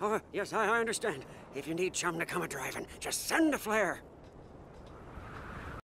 Oh, yes, I understand. If you need chum to come a-driving, just send a flare.